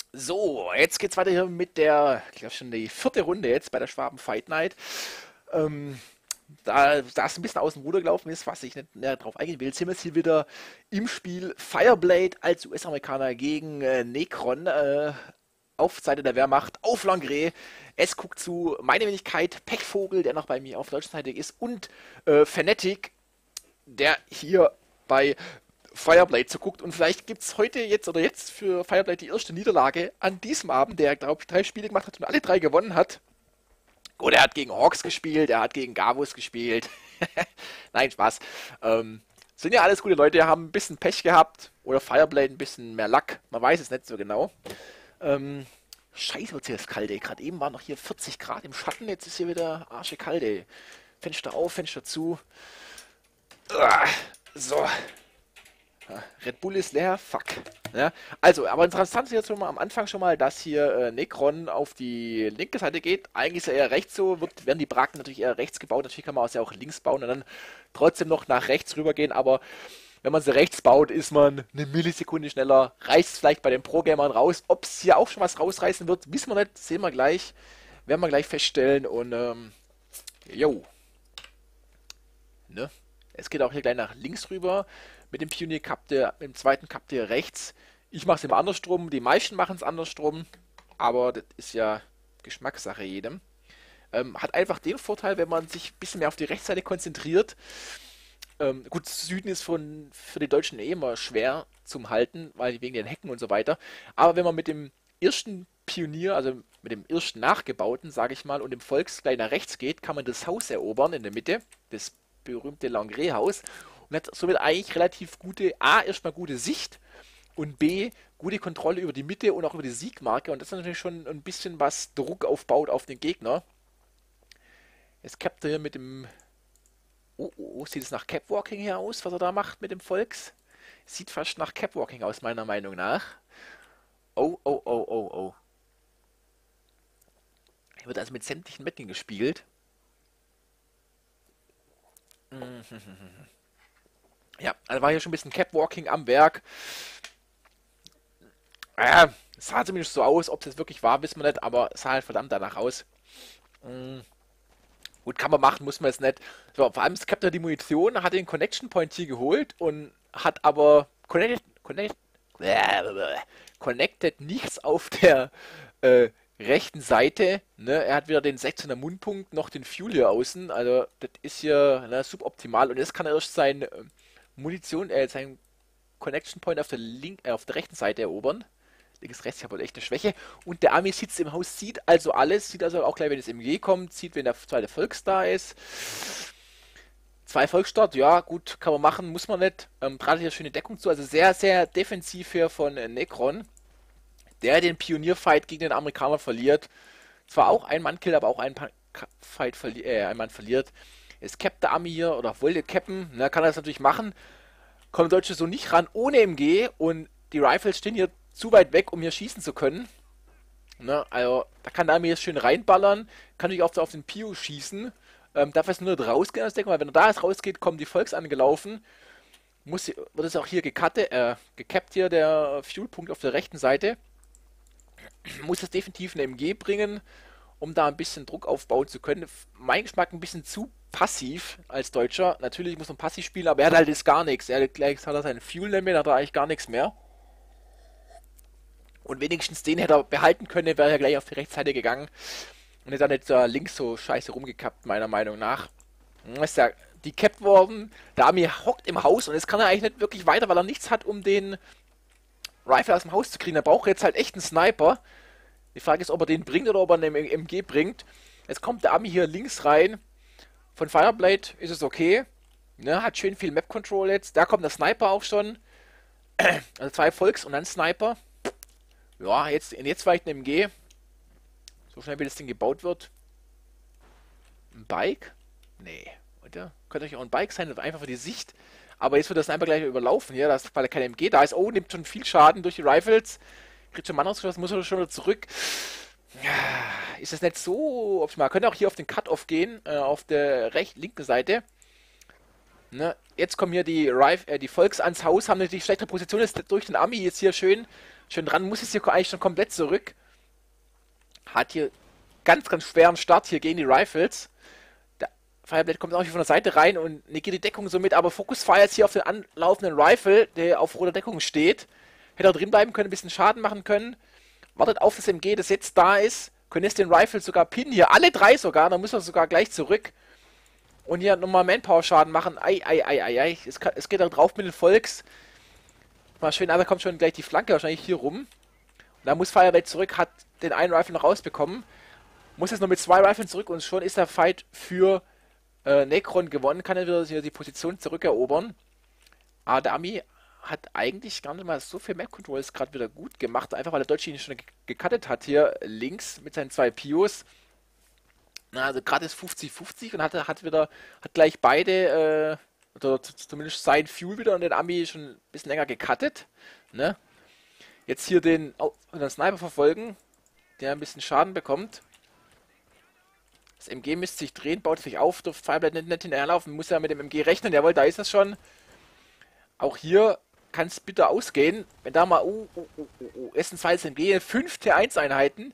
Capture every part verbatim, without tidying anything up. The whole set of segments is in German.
So, jetzt geht's weiter hier mit der, ich glaube schon die vierte Runde jetzt bei der Schwaben Fight Night. Ähm, da, da es ein bisschen aus dem Ruder gelaufen ist, was ich nicht näher drauf eingehen will, sind wir jetzt hier wieder im Spiel Fireblade als U S-Amerikaner gegen äh, Necron äh, auf Seite der Wehrmacht, auf Langres. Es guckt zu meine Wenigkeit, Pechvogel, der noch bei mir auf der deutschen Seite ist, und äh, Fnatic, der hier bei Fireblade zuguckt. Und vielleicht gibt es heute jetzt oder jetzt für Fireblade die erste Niederlage an diesem Abend, der, glaube ich, drei Spiele gemacht hat und alle drei gewonnen hat. Gut, er hat gegen Hawks gespielt, er hat gegen Gavus gespielt. Nein, Spaß. Ähm, sind ja alles gute Leute, haben ein bisschen Pech gehabt. Oder Fireblade ein bisschen mehr Lack. Man weiß es nicht so genau. Ähm, Scheiße, wird hier das kalt, ey. Gerade eben waren noch hier vierzig Grad im Schatten, jetzt ist hier wieder arsche kalt, ey. Fenster auf, Fenster zu. Uah, so. Red Bull ist leer, fuck. Ja, also, aber interessant ist jetzt schon mal am Anfang schon mal, dass hier äh, Necron auf die linke Seite geht. Eigentlich ist er eher rechts so, wird, werden die Bracken natürlich eher rechts gebaut. Natürlich kann man es ja auch links bauen und dann trotzdem noch nach rechts rüber gehen. Aber wenn man sie rechts baut, ist man eine Millisekunde schneller. Reißt es vielleicht bei den Pro-Gamern raus. Ob es hier auch schon was rausreißen wird, wissen wir nicht. Sehen wir gleich. Werden wir gleich feststellen. Und, ähm, jo. Ne? Es geht auch hier gleich nach links rüber. Mit dem Pionier Cup, der, mit dem zweiten Cup der rechts. Ich mache es immer andersrum. Die meisten machen es andersrum. Aber das ist ja Geschmackssache jedem. Ähm, hat einfach den Vorteil, wenn man sich ein bisschen mehr auf die Rechtsseite konzentriert. Ähm, gut, Süden ist von, für die Deutschen eh immer schwer zum Halten, weil wegen den Hecken und so weiter. Aber wenn man mit dem ersten Pionier, also mit dem ersten Nachgebauten, sage ich mal, und dem Volks gleich nach rechts geht, kann man das Haus erobern in der Mitte. Das berühmte Langres-Haus. Und hat somit eigentlich relativ gute, A, erstmal gute Sicht und B, gute Kontrolle über die Mitte und auch über die Siegmarke. Und das ist natürlich schon ein bisschen was Druck aufbaut auf den Gegner. Jetzt capt er hier mit dem. Oh, oh, oh, sieht es nach Capwalking hier aus, was er da macht mit dem Volks? Sieht fast nach Capwalking aus, meiner Meinung nach. Oh, oh, oh, oh, oh. Hier wird also mit sämtlichen Mitteln gespielt. Ja, also war hier schon ein bisschen Capwalking am Werk. Äh, es sah zumindest so aus, ob es jetzt wirklich war, wissen wir nicht, aber es sah halt verdammt danach aus. Mm, gut, kann man machen, muss man jetzt nicht. So, vor allem skappt er die Munition, hat den Connection Point hier geholt und hat aber connected, connected, connected nichts auf der äh, rechten Seite. Ne? Er hat weder den sechzehner Mundpunkt noch den Fuel hier außen. Also, das ist hier ne, suboptimal. Und jetzt kann er erst sein äh, Munition, äh, sein Connection Point auf der, link, äh, auf der rechten Seite erobern. Links, rechts, ich habe wohl echt eine Schwäche. Und der Army sitzt im Haus, sieht also alles, sieht also auch gleich, wenn das M G kommt, sieht, wenn der zweite Volksstar ist. Zwei Volksstart, ja, gut, kann man machen, muss man nicht. Ähm, Gerade hier schöne Deckung zu, also sehr, sehr defensiv hier von äh, Necron, der den Pionierfight gegen den Amerikaner verliert. Zwar auch ein Mann-Kill, aber auch ein pa Fight verli äh, ein Mann verliert. Es cappt der Army hier, oder wollte cappen, ne, kann er das natürlich machen. Kommt Deutsche so nicht ran ohne M G und die Rifles stehen hier zu weit weg, um hier schießen zu können. Ne, also, da kann der Army jetzt schön reinballern, kann natürlich auch so auf den Pio schießen. Ähm, darf jetzt nur nicht rausgehen aus Deckung, weil wenn er da jetzt rausgeht, kommen die Volks angelaufen. Muss, wird es auch hier gecuttet, äh, gekappt hier, der Fuelpunkt auf der rechten Seite. Muss es definitiv eine M G bringen, um da ein bisschen Druck aufbauen zu können. Mein Geschmack ein bisschen zu passiv als Deutscher. Natürlich muss man passiv spielen, aber er hat halt jetzt gar nichts. Er hat gleich hat er seinen Fuel mehr, hat er eigentlich gar nichts mehr. Und wenigstens den hätte er behalten können, wäre er gleich auf die Rechtsseite gegangen. Und ist dann jetzt da links so scheiße rumgekappt, meiner Meinung nach. Ist ja die capped worden. Der Army hockt im Haus und jetzt kann er eigentlich nicht wirklich weiter, weil er nichts hat, um den Rifle aus dem Haus zu kriegen. Er braucht jetzt halt echt einen Sniper. Die Frage ist, ob er den bringt oder ob er einen M G bringt. Jetzt kommt der Army hier links rein. Von Fireblade ist es okay. Ne, hat schön viel Map-Control jetzt. Da kommt der Sniper auch schon. Also zwei Volks und dann Sniper. Ja, jetzt, jetzt vielleicht ein M G. So schnell wie das Ding gebaut wird. Ein Bike? Nee, oder? Könnte euch auch ein Bike sein, einfach für die Sicht. Aber jetzt wird das Sniper gleich überlaufen hier, das, weil er kein M G da ist. Oh, nimmt schon viel Schaden durch die Rifles. Kriegt schon Mann ausgeschossen, muss er schon wieder zurück. Ist das nicht so optimal? Könnte auch hier auf den Cut-Off gehen, äh, auf der rechten, linken Seite. Ne? Jetzt kommen hier die, Rif äh, die Volks ans Haus, haben natürlich schlechtere Position, ist durch den Army jetzt hier schön Schön dran, muss jetzt hier eigentlich schon komplett zurück. Hat hier ganz, ganz schweren Start hier gegen die Rifles. Der Fireblade kommt auch hier von der Seite rein und negiert die Deckung somit, aber Focus Fire jetzt hier auf den anlaufenden Rifle, der auf roter Deckung steht. Hätte er drin bleiben können, ein bisschen Schaden machen können. Wartet auf das M G, das jetzt da ist. Können jetzt den Rifle sogar pinnen hier. Alle drei sogar, dann müssen wir sogar gleich zurück. Und hier nochmal Manpower-Schaden machen. Ei, ei, ei, ei, ei. Es, kann, es geht da drauf mit den Volks. Mal schön, aber kommt schon gleich die Flanke wahrscheinlich hier rum. Und da muss Fireblade zurück, hat den einen Rifle noch rausbekommen. Muss jetzt noch mit zwei Riflen zurück und schon ist der Fight für äh, Necron gewonnen. Kann er wieder hier die Position zurückerobern. Aber der Ami hat eigentlich gar nicht mal so viel Map-Controls gerade wieder gut gemacht. Einfach weil der Deutsche ihn schon gecuttet hat hier links mit seinen zwei Pios. Na, also gerade ist fünfzig fünfzig und hat, hat wieder, hat gleich beide, äh, oder zumindest sein Fuel wieder und den Ami schon ein bisschen länger gecuttet. Ne? Jetzt hier den, oh, den Sniper verfolgen, der ein bisschen Schaden bekommt. Das M G müsste sich drehen, baut sich auf, dürfte Fireblade nicht, nicht hinterherlaufen, muss ja mit dem M G rechnen, jawohl, da ist es schon. Auch hier kann es bitte ausgehen, wenn da mal, oh, oh, oh, oh, oh, S zwei M G, fünf T eins Einheiten,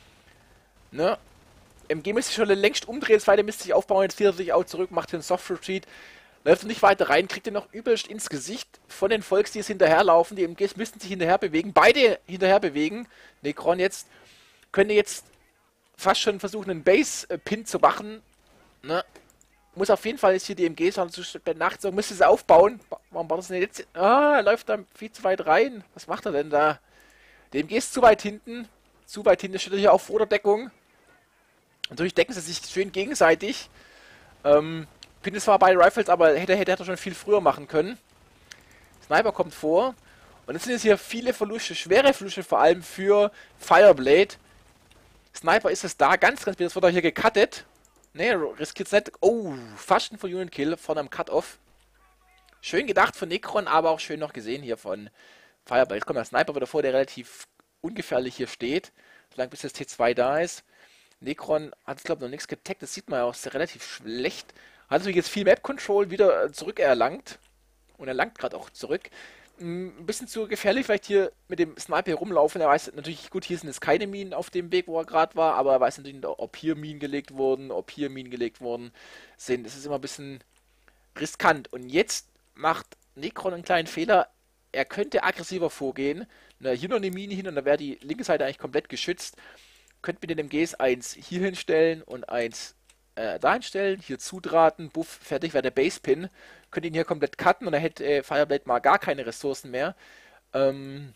ne? M G müsste sich schon längst umdrehen, das zweite müsste sich aufbauen, jetzt zieht er sich auch zurück, macht den Soft Retreat, läuft nicht weiter rein, kriegt er noch übelst ins Gesicht von den Volks, die es hinterherlaufen, die M Gs müssten sich hinterher bewegen, beide hinterher bewegen, Necron jetzt, könnte jetzt fast schon versuchen, einen Base-Pin zu machen, ne? Muss auf jeden Fall jetzt hier die M Gs nachts, so müsste sie aufbauen. Warum baut das denn jetzt? Ah, er läuft da viel zu weit rein. Was macht er denn da? Die M G ist zu weit hinten. Zu weit hinten steht er hier auf Vorderdeckung. Natürlich decken sie sich schön gegenseitig. Ähm, Pin ist zwar bei Rifles, aber hätte, hätte er schon viel früher machen können. Sniper kommt vor. Und jetzt sind jetzt hier viele Verluste, schwere Verluste vor allem für Fireblade. Sniper ist es da, ganz, ganz, das wird auch hier gecuttet. Ne, riskiert's nicht. Oh, fast ein Full-Unit-Kill von einem Cut-Off. Schön gedacht von Necron, aber auch schön noch gesehen hier von Fireblade. Jetzt kommt der Sniper wieder vor, der relativ ungefährlich hier steht. Solange bis das T zwei da ist. Necron hat, glaube ich, noch nichts getaggt. Das sieht man ja auch sehr relativ schlecht. Hat natürlich jetzt viel Map-Control wieder zurückerlangt. Und er langt gerade auch zurück. Ein bisschen zu gefährlich, vielleicht hier mit dem Sniper rumlaufen. Er weiß natürlich, gut, hier sind jetzt keine Minen auf dem Weg, wo er gerade war, aber er weiß natürlich nicht, ob hier Minen gelegt wurden, ob hier Minen gelegt worden sind. Das ist immer ein bisschen riskant. Und jetzt macht Necron einen kleinen Fehler. Er könnte aggressiver vorgehen. Na, hier noch eine Mine hin und dann wäre die linke Seite eigentlich komplett geschützt. Könnte mit den M Gs eins hier hinstellen und eins äh, da hinstellen. Hier zudrahten, buff, fertig wäre der Base-Pin. Könnte ihn hier komplett cutten und dann hätte äh, Fireblade mal gar keine Ressourcen mehr. Ähm,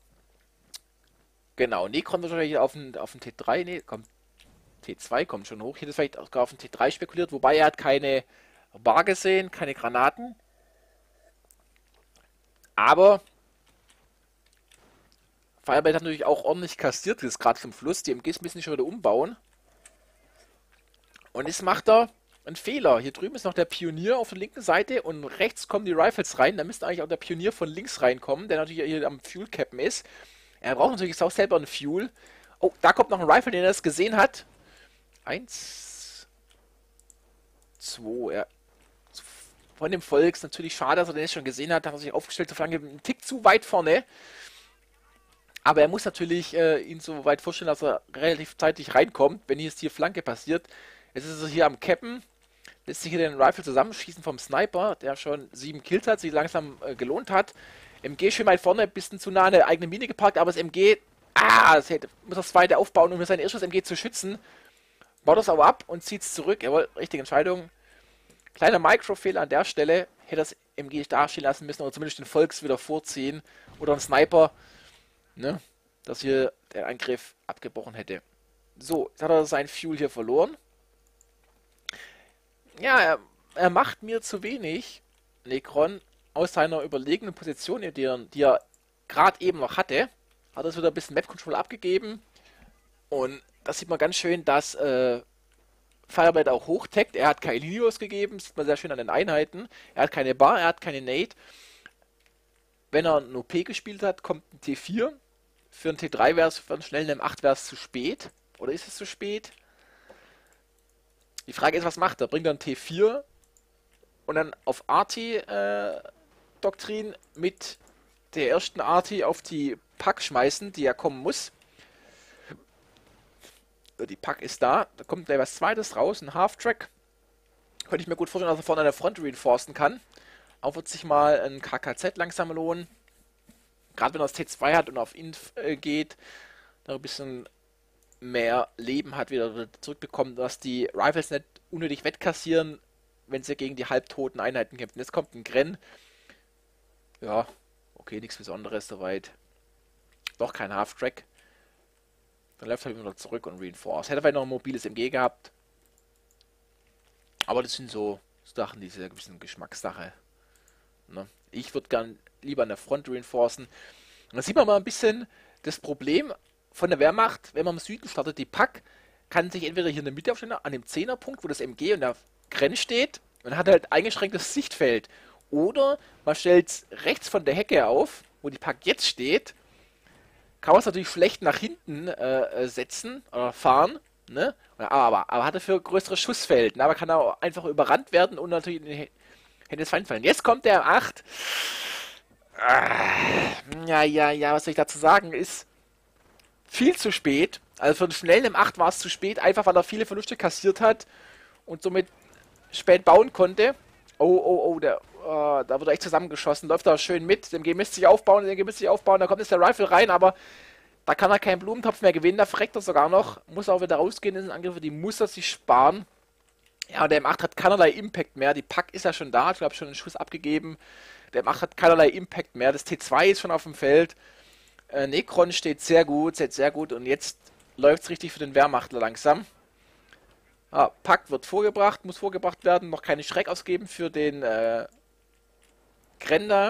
genau, Necron wird wahrscheinlich auf den, auf den T drei, nee, kommt, T zwei kommt schon hoch. Hier ist vielleicht auch gar auf den T drei spekuliert, wobei er hat keine Bar gesehen, keine Granaten. Aber Fireblade hat natürlich auch ordentlich kassiert, das ist gerade zum Fluss. Die M Gs müssen sich schon wieder umbauen. Und jetzt macht er ein Fehler. Hier drüben ist noch der Pionier auf der linken Seite und rechts kommen die Rifles rein. Da müsste eigentlich auch der Pionier von links reinkommen, der natürlich hier am Fuel-Cappen ist. Er braucht natürlich auch selber einen Fuel. Oh, da kommt noch ein Rifle, den er das gesehen hat. Eins. Zwei. Ja. Von dem Volks. Natürlich schade, dass er den jetzt schon gesehen hat. Da hat er sich aufgestellt, zur Flanke einen Tick zu weit vorne. Aber er muss natürlich äh, ihn so weit vorstellen, dass er relativ zeitig reinkommt, wenn jetzt hier Flanke passiert. Jetzt ist er hier am Cappen. Lässt sich hier den Rifle zusammenschießen vom Sniper, der schon sieben Kills hat, sich langsam äh, gelohnt hat. M G schön weit vorne, ein bisschen zu nah an der eigenen Mine geparkt, aber das M G, ah, das hätte, muss das zweite aufbauen, um sein erstes M G zu schützen. Baut das aber ab und zieht es zurück. Jawohl, richtige Entscheidung. Kleiner Microfehler an der Stelle. Hätte das M G dastehen lassen müssen oder zumindest den Volks wieder vorziehen. Oder ein Sniper, ne, dass hier der Angriff abgebrochen hätte. So, jetzt hat er sein Fuel hier verloren. Ja, er, er macht mir zu wenig, Necron, aus seiner überlegenen Position, die er, die er gerade eben noch hatte. Hat er wieder ein bisschen Map-Control abgegeben. Und das sieht man ganz schön, dass äh, Fireblade auch hochtaggt. Er hat keine Linios gegeben, sieht man sehr schön an den Einheiten. Er hat keine Bar, er hat keine Nade. Wenn er ein O P gespielt hat, kommt ein T vier. Für ein T drei wäre es, für einen schnellen M acht wäre es zu spät. Oder ist es zu spät? Die Frage ist, was macht er? Bringt er ein T vier und dann auf Arty-Doktrin äh, mit der ersten Arty auf die Pack schmeißen, die ja kommen muss. Die Pack ist da. Da kommt gleich was Zweites raus, ein Half-Track. Könnte ich mir gut vorstellen, dass er vorne an der Front reinforcen kann. Auch wird sich mal ein K K Z langsam lohnen. Gerade wenn er das T zwei hat und auf Inf äh, geht, da ein bisschen mehr Leben hat, wieder zurückbekommen, dass die Rifles nicht unnötig wettkassieren, wenn sie gegen die halbtoten Einheiten kämpfen. Jetzt kommt ein Gren. Ja, okay, nichts Besonderes soweit. Doch kein Half-Track. Dann läuft er wieder zurück und reinforce. Hätte er vielleicht noch ein mobiles M G gehabt. Aber das sind so Sachen, diese ein bisschen Geschmackssache. Ne? Ich würde gern lieber an der Front reinforcen. Und da sieht man mal ein bisschen das Problem von der Wehrmacht, wenn man im Süden startet. Die Pack kann sich entweder hier in der Mitte aufstellen, an dem Zehnerpunkt, wo das M G und der Grenz steht, und hat halt eingeschränktes Sichtfeld. Oder man stellt es rechts von der Hecke auf, wo die Pack jetzt steht. Kann man es natürlich schlecht nach hinten äh, setzen oder fahren. Ne? Aber, aber hat dafür größeres Schussfeld. Ne? Aber kann auch einfach überrannt werden und natürlich in die Hände des Feindes fallen. Jetzt kommt der M acht. Ah, ja, ja, ja, was soll ich dazu sagen? Ist viel zu spät. Also für einen schnellen M acht war es zu spät, einfach weil er viele Verluste kassiert hat und somit spät bauen konnte. Oh, oh, oh, der, uh, da wird er echt zusammengeschossen. Läuft da schön mit. Dem G müsste sich aufbauen, dem G müsste sich aufbauen. Da kommt jetzt der Rifle rein, aber da kann er keinen Blumentopf mehr gewinnen. Da verreckt er sogar noch. Muss auch wieder rausgehen in den Angriff. Die muss er sich sparen. Ja, und der M acht hat keinerlei Impact mehr. Die Pack ist ja schon da. Ich glaube, schon einen Schuss abgegeben. Der M acht hat keinerlei Impact mehr. Das T zwei ist schon auf dem Feld. Äh, Necron steht sehr gut, steht sehr gut. Und jetzt läuft es richtig für den Wehrmachtler langsam. Ah, Pack wird vorgebracht, muss vorgebracht werden. Noch keine Schreck ausgeben für den äh, Grender.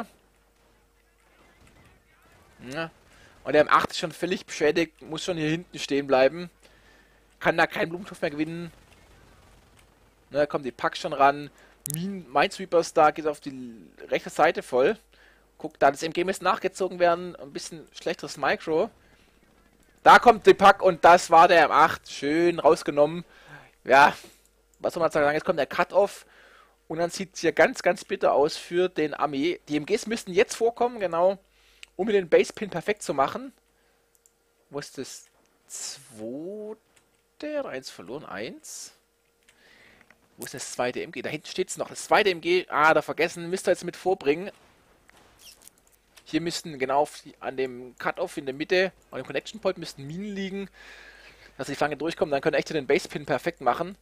Ja. Und der M acht ist schon völlig beschädigt, muss schon hier hinten stehen bleiben. Kann da keinen Blumentopf mehr gewinnen. Ne, da kommt die Pack schon ran. Minesweeper Star geht auf die rechte Seite voll. Guckt, da das M G müsste nachgezogen werden. Ein bisschen schlechteres Micro. Da kommt die Pack und das war der M acht. Schön rausgenommen. Ja, was soll man sagen? Jetzt kommt der Cut-Off. Und dann sieht es hier ganz, ganz bitter aus für den Armee. Die M Gs müssten jetzt vorkommen, genau. Um den Basepin perfekt zu machen. Wo ist das zweite? Eins verloren, eins. Wo ist das zweite M G? Da hinten steht es noch. Das zweite M G, ah, da vergessen, müsst ihr jetzt mit vorbringen. Hier müssten genau auf, an dem Cut-Off in der Mitte, an dem Connection Point, müssten Minen liegen, dass die Flanke durchkommen. Dann können echt den Basepin perfekt machen.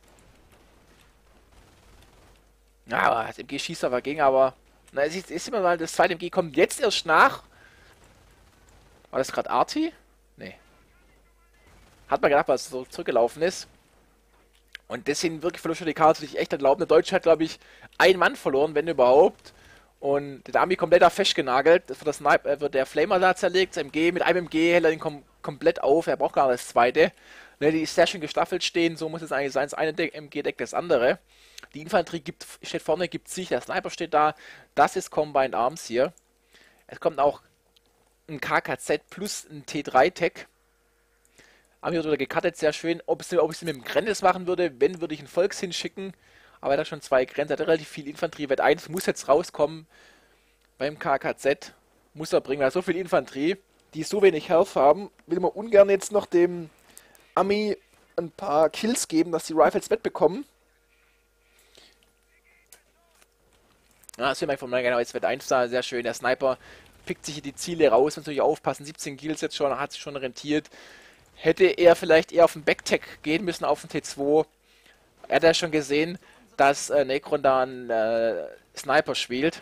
Ja, aber das M G schießt aber ging, aber na, es ist, ist immer mal, das zweite M G kommt jetzt erst nach. War das gerade Arti? Nee. Hat man gedacht, was so zurückgelaufen ist. Und das sind wirklich Verluste, die kann man sich echt nicht glauben. Der Deutsche hat, glaube ich, einen Mann verloren, wenn überhaupt. Und der Army komplett auf festgenagelt. Das wird, das Sniper, wird der Flamer da zerlegt. Das M G, mit einem M G hält er ihn kom komplett auf. Er braucht gar nicht das zweite. Ne, die ist sehr schön gestaffelt stehen. So muss es eigentlich sein. Das eine M G deckt das andere. Die Infanterie gibt, steht vorne, gibt sich. Der Sniper steht da. Das ist Combined Arms hier. Es kommt auch ein K K Z plus ein T drei Tech. Army wird wieder gecuttet, sehr schön. Ob, es, ob ich es mit dem Grenz machen würde, wenn, würde ich einen Volks hinschicken. Aber er hat schon zwei Grenzen, hat relativ viel Infanterie. Wett eins muss jetzt rauskommen beim K K Z. Muss er bringen, weil so viel Infanterie, die so wenig Health haben, will man ungern jetzt noch dem Army ein paar Kills geben, dass die Rifles wettbekommen. Ja, das sehen wir von mal genau, jetzt Wett eins da, sehr schön. Der Sniper pickt sich hier die Ziele raus, muss natürlich aufpassen. siebzehn Kills jetzt schon, hat sich schon rentiert. Hätte er vielleicht eher auf den Backtech gehen müssen, auf den T zwei. Er hat ja schon gesehen, dass äh, Necron da einen äh, Sniper spielt.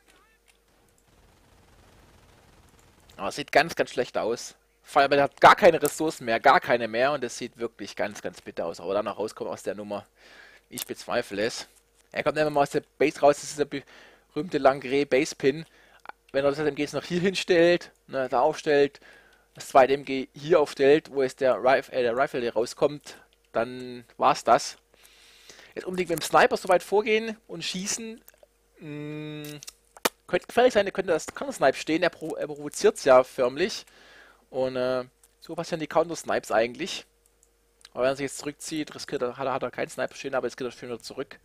Aber es sieht ganz, ganz schlecht aus. Vor allem, er hat gar keine Ressourcen mehr, gar keine mehr. Und das sieht wirklich ganz, ganz bitter aus. Aber dann noch rauskommt aus der Nummer. Ich bezweifle es. Er kommt immer mal aus der Base raus. Das ist der berühmte Langré Basepin. Wenn er das M G jetzt noch hier hinstellt, ne, da aufstellt, das zweite M G hier aufstellt, wo jetzt der, Rif äh, der Rifle rauskommt, dann war's das. Jetzt unbedingt mit dem Sniper so weit vorgehen und schießen. Mh, könnte gefährlich sein, könnte das Counter-Snipe stehen, er, pro er provoziert es ja förmlich. Und äh, so passieren die Counter-Snipes eigentlich. Aber wenn er sich jetzt zurückzieht, riskiert er, hat, er, hat er keinen Sniper stehen, aber jetzt geht er schön wieder zurück.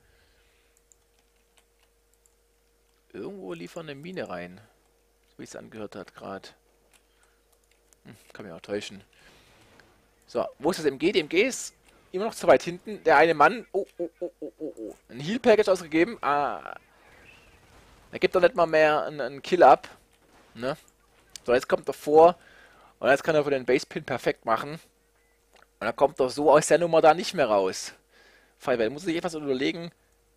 Irgendwo liefern eine Mine rein, so wie es angehört hat gerade. Kann mich auch täuschen. So, wo ist das M G? Die M G ist immer noch zu weit hinten. Der eine Mann... Oh, oh, oh, oh, oh, oh. Ein Heal-Package ausgegeben. Ah. Er gibt doch nicht mal mehr einen, einen Kill ab. Ne? So, jetzt kommt er vor. Und jetzt kann er für den Basepin perfekt machen. Und dann kommt er so aus der Nummer da nicht mehr raus. Fallwell, muss sich etwas überlegen.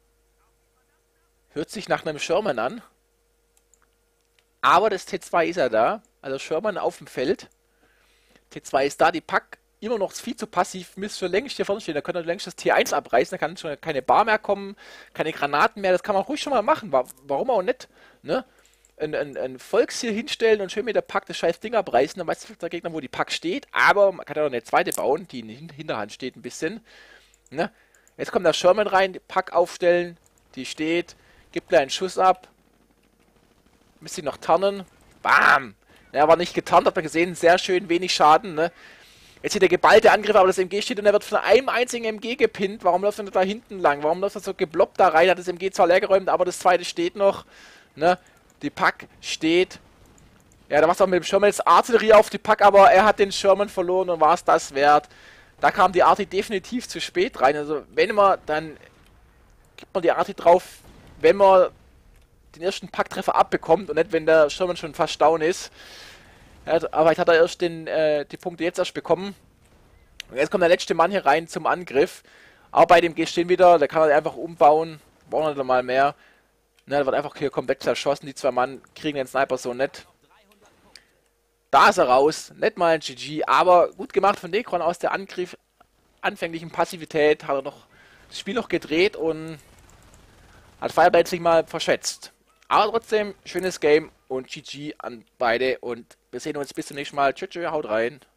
Hört sich nach einem Sherman an. Aber das T zwei ist ja da. Also Sherman auf dem Feld. T zwei ist da. Die Pack immer noch viel zu passiv. Müsste schon längst hier vorne stehen. Da könnte er längst das T eins abreißen. Da kann schon keine Bar mehr kommen. Keine Granaten mehr. Das kann man ruhig schon mal machen. Warum auch nicht? Ne? Ein, ein, ein Volks hier hinstellen und schön mit der Pack das scheiß Ding abreißen. Dann weiß der Gegner, wo die Pack steht. Aber man kann ja noch eine zweite bauen, die in der Hinterhand steht ein bisschen. Ne? Jetzt kommt der Sherman rein. Die Pack aufstellen. Die steht. Gibt gleich einen Schuss ab. Müsste ihn noch tarnen. Bam! Er war nicht getarnt, hat man gesehen. Sehr schön, wenig Schaden. Ne? Jetzt hier der geballte Angriff, aber das M G steht und er wird von einem einzigen M G gepinnt. Warum läuft er nicht da hinten lang? Warum läuft er so gebloppt da rein? Hat das M G zwar leer geräumt, aber das zweite steht noch. Ne? Die Pack steht. Ja, da macht es auch mit dem Sherman jetzt Artillerie auf die Pack, aber er hat den Sherman verloren und war es das wert. Da kam die Arti definitiv zu spät rein. Also wenn man, dann gibt man die Arti drauf, wenn man den ersten Packtreffer abbekommt und nicht, wenn der Sherman schon fast down ist. Ja, aber jetzt hat er erst den, äh, die Punkte jetzt erst bekommen. Und jetzt kommt der letzte Mann hier rein zum Angriff. Aber bei dem G stehen wieder, da kann er einfach umbauen. Brauchen wir mal mehr. Ne, da wird einfach hier komplett zerschossen. Die zwei Mann kriegen den Sniper so nett. Da ist er raus. Nicht mal ein G G, aber gut gemacht von Necron aus der Angriff. Anfänglichen Passivität hat er noch das Spiel noch gedreht und hat Fireball sich mal verschätzt. Aber trotzdem, schönes Game und G G an beide und wir sehen uns bis zum nächsten Mal. Tschüss, tschüss, haut rein.